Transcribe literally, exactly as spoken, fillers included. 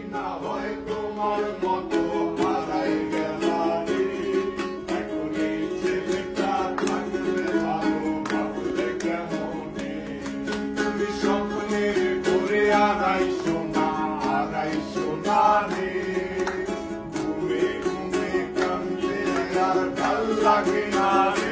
না হয় তোমার মতো হারাই গেলারে এখন এই ছেলেটা থাকলে ভালো ভাবলে কেমনে তুমি স্বপ্নে করে হারাইছো না হারাইছো না রে ঘুমে ঘুমে কান্দে আর ভাল লাগে না রে